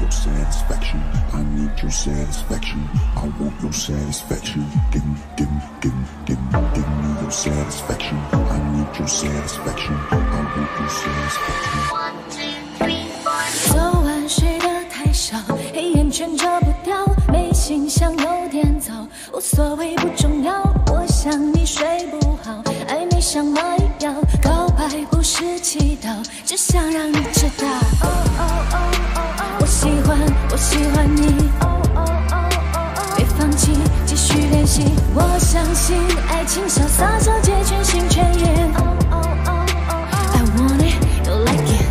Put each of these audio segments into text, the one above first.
your satisfaction. I need your satisfaction. I want your satisfaction. Give me your satisfaction. I need your satisfaction. I want your satisfaction. 昨晚睡得太少，黑眼圈遮不掉，没形象有点早，无所谓不重要。我想你睡不好，暧昧像麻药，告白不是祈祷，只想让你知道。我喜欢你，别放弃，继续练习。我相信爱情潇洒手借全心全意。I want it, you like it.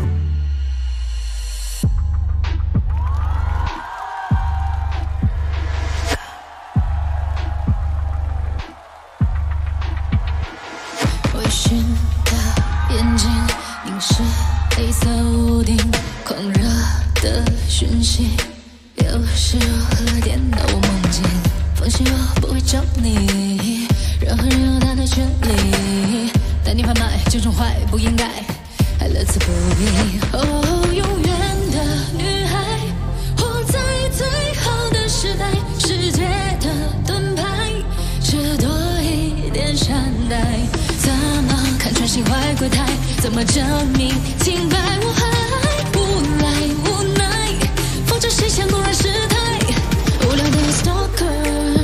微醺的眼睛凝视黑色屋顶，狂热的讯息，有时和电脑我梦见。放心，我不会找你，任何人有他的权利，但你贩卖这种坏不应该，还乐此不疲。哦，永远的女孩，活在最好的时代，世界的盾牌，只多一点善待。怎么看穿心怀鬼胎？怎么证明清白无害？无赖无奈，放着谁想公然失态？无聊的 Stalker，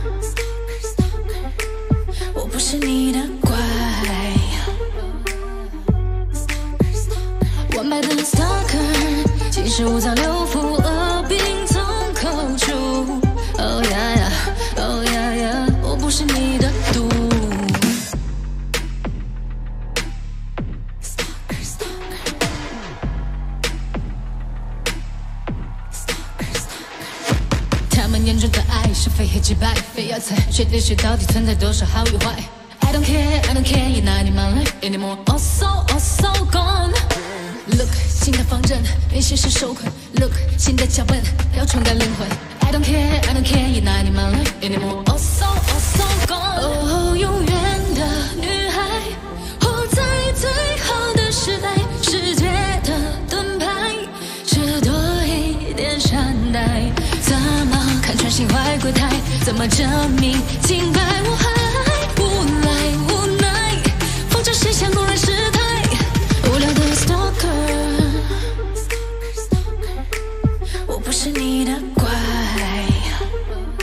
我不是你的怪。完败的 Stalker， 其实无脏六腑，恶病从口出。Oh yeah yeah， oh yeah yeah， 我不是你的毒。眼中的爱是非黑即白，非要猜谁对谁到底存在多少好与坏。I don't care, I don't care, you're not in my life anymore. All so gone. Look， 新的方阵，连现实受困。Look， 新的脚本要冲干灵魂。I don't care, I don't care, you're not in my life anymore. All so gone. 哦，永远的女孩，活在最好的时代，世界的盾牌，只多一点善待。怎么看穿心怀鬼胎？怎么证明清白无害？无赖无奈，放着谁想公然失态？无聊的 Stalker， 我不是你的怪。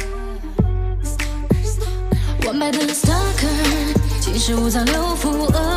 完败的 Stalker， 其实五脏六腑。